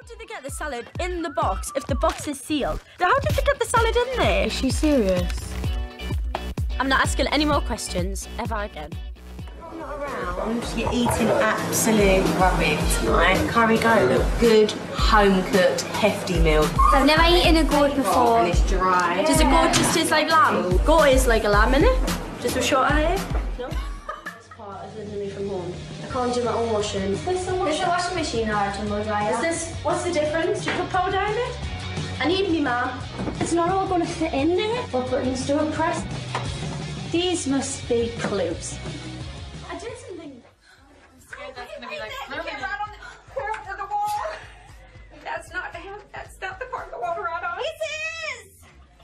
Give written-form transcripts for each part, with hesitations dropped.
did they get the salad in the box if the box is sealed? How did they get the salad in there? Is she serious? I'm not asking any more questions ever again. Around, you're eating absolute rubbish tonight. Curry Go, a good home-cooked, hefty meal. I've never eaten a goat before. And it's dry. Does a goat just taste like lamb? Goat is like a lamb, innit? Just with shorter hair? No? This part is literally from home. I can't do my own washing. There's a washing machine or a tumble dryer. What's the difference? Do you put powder in it? I need me, ma. It's not all going to fit in there. What buttons do I press? These must be clues. I did something. That's gonna be like on the wall. That's not him. That's not the part of the wall we're on. It is!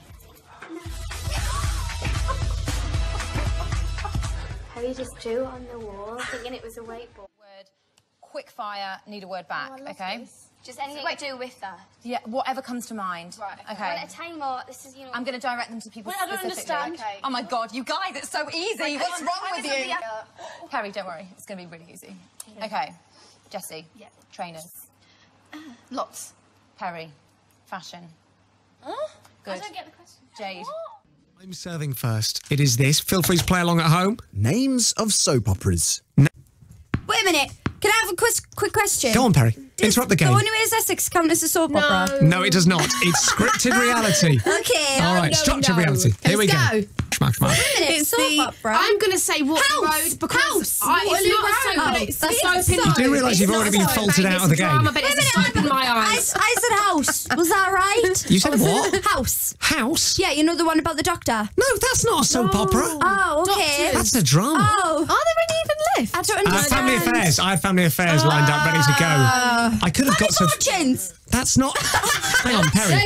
Harry just drew on the wall, thinking it was a whiteboard. Word. Quick fire. Need a word back. Okay. This. Just anything to do with that. Yeah. Whatever comes to mind. Right. Okay. Want a timer? This is, you know. I'm going to direct them to people Wait, I don't specifically. understand. Okay. Oh my God, you guys, it's so easy. What's wrong with you? Perry, don't worry. It's going to be really easy. Okay. Jessie. Yeah. Trainers. Lots. Perry. Fashion. Huh? Good. I don't get the question. Jade. I'm serving first. It is this. Feel free to play along at home. Names of soap operas. Wait a minute. Can I have a quick question? Go on, Perry. Interrupt the game. The one who is Essex count as a soap opera? No, it does not. It's scripted reality. Okay. All right, structured reality. Here we go. Wait a minute. It's soap opera. I'm going to say Waterloo Road because it's not a soap, but it's the soap in You do realise you've already been faulted out of the game. Drama, but it's a soap in my eyes. I said house. Was that right? You said what? House. House? Yeah, you know the one about the doctor? No, that's not a soap opera. Oh, okay. That's a drama. Oh. Are there any even left? I don't understand. Family Affairs. I had Family Affairs lined up, ready to go. I could have got some... Fortunes. That's not... Hang on, Perry.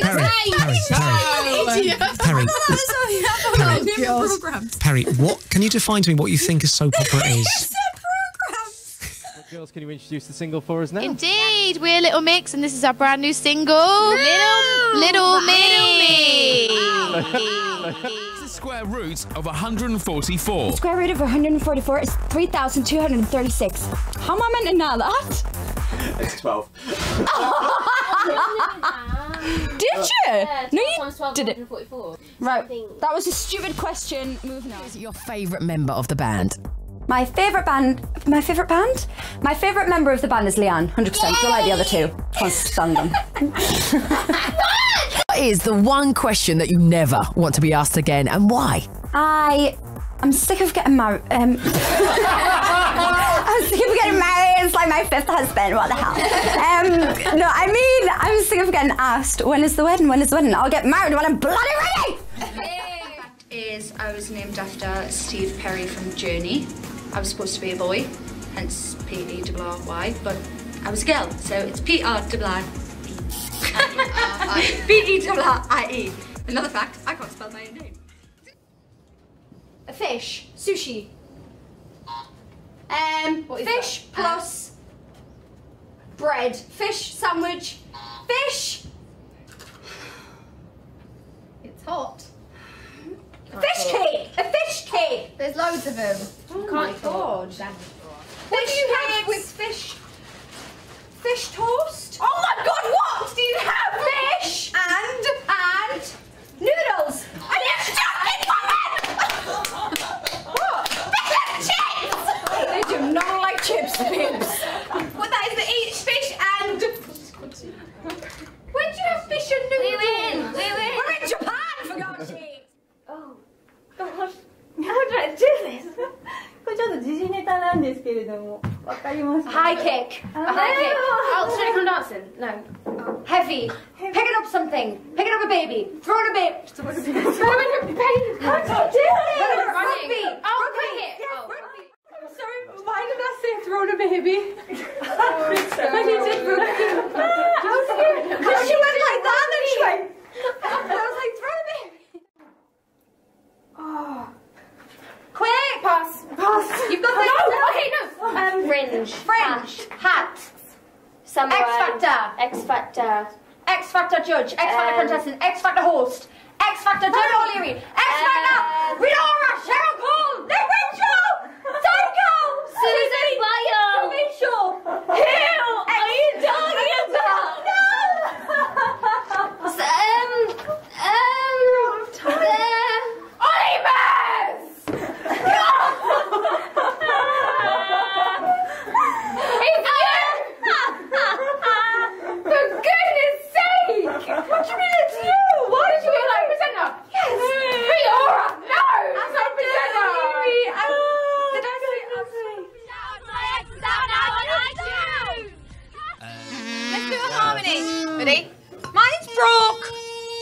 Perry, what... Can you define to me what you think a soap opera is? Girls, can you introduce the single for us now? Indeed, we're Little Mix, and this is our brand new single, Little Me. What's the square root of 144? Square root of 144 is 3,236. How am I meant to know that? It's 12. Did you? No, you did it. Right, Something. that was a stupid question. Moving on. Your favourite member of the band? My favourite band? My favourite member of the band is Leanne, 100%. I like the other two. Can't stand them. What is the one question that you never want to be asked again, and why? I'm sick of getting married. I'm sick of getting married. It's like my fifth husband. What the hell? No, I mean, I'm sick of getting asked, when is the wedding? When is the wedding? I'll get married when I'm bloody ready! I was named after Steve Perry from Journey. I was supposed to be a boy, hence P-E-R-R-Y, but I was a girl, so it's P-R-R-I-E. P-E-R-R-I-E. Another fact, I can't spell my own name. A fish. Sushi. Fish plus bread. Fish sandwich. Fish. It's hot. Fish cake. A fish cake. There's loads of them. Oh my God. What do you have with fish? Fish toast? Oh my God, what do you have? Fish and noodles. And you're joking, woman! What? Fish and chips! They do not like chips, babes. Well, that is the fish and... When do you have fish and noodles? We win. We're in Japan, for God's sake. Oh, God. How did I do this? これちょっと時事ネタなんですけれども、わかりますか? High kick. A high kick. Oh, straight from dancing. No. Heavy. Picking up something. Picking up a baby. Throwing a baby. Throwing a baby. How do you do it? Rugby. Oh, cricket. Rugby. I'm sorry. Why did I say throwing a baby? I need to throw a baby. Because she went like that and she went. I was like, throw a baby. Oh. Quick! Pass. You've got this. No. Okay, no. Fringe. Hat. Samurai. X Factor judge. X Factor contestant. X Factor host. X Factor Dermot O'Leary. X Factor Rinora. Cheryl Cole. Nick Rachel. Psycho. Susan Bio. Rachel. Who are you talking about? No.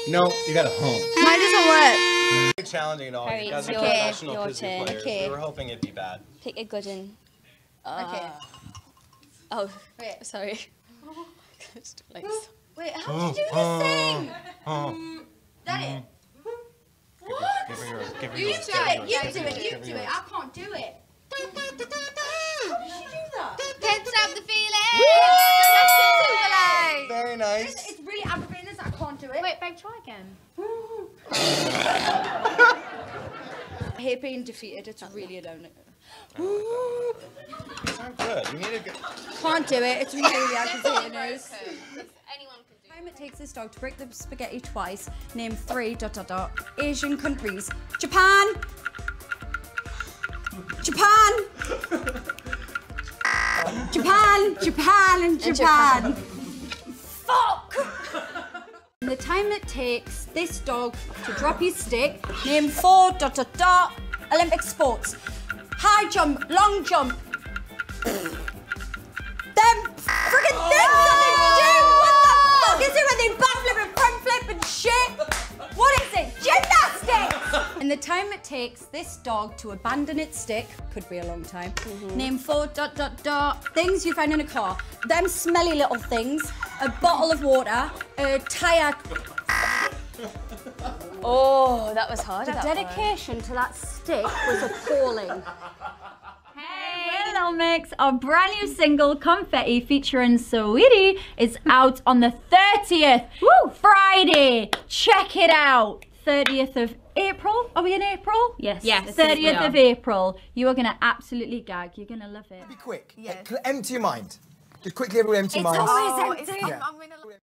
No, you got a home. Mine doesn't work. It's challenging at all. Harry, You guys are your professional turn. frisbee players. Okay. We were hoping it'd be bad. Pick a good one. Okay. Oh, Wait. sorry. Wait, how did you do this thing? That it? Give her yours. Give her You yours. do Give her it. yours. You Give do her it. yours. You Give her do yours. it. I can't do it. How did she do that? Can't stop the feeling. Very nice. It's really aggravating this. I can't do it. Wait, babe, try again. I hate being defeated. It's really a downer. These aren't good. You need a good. Can't do it. It's really aggravating. Anyone can do Time it takes this dog to break the spaghetti twice. Name 3 ... Asian countries. Japan. Japan. Japan. Japan and Japan. Fuck. And the time it takes this dog to drop his stick. Name 4 ... Olympic sports. High jump, long jump. Them friggin' things that they do! What the fuck is it when they backflip and front flip and shit? What is it? Gymnastics! And the time it takes this dog to abandon its stick, could be a long time. Name 4 ... things you find in a car. Them smelly little things, a bottle of water, a tyre. Oh, that was hard. The dedication to that stick was appalling. Hey, Little Mix, our brand new single, Confetti, featuring Saweetie, is out on the 30th. Woo! Friday. Check it out. 30th of April. Are we in April? Yes. Yes. 30th of April. You are going to absolutely gag. You're going to love it. Be quick. Empty your mind. Just quickly, everyone empty your It's minds. always empty. Yeah. I'm gonna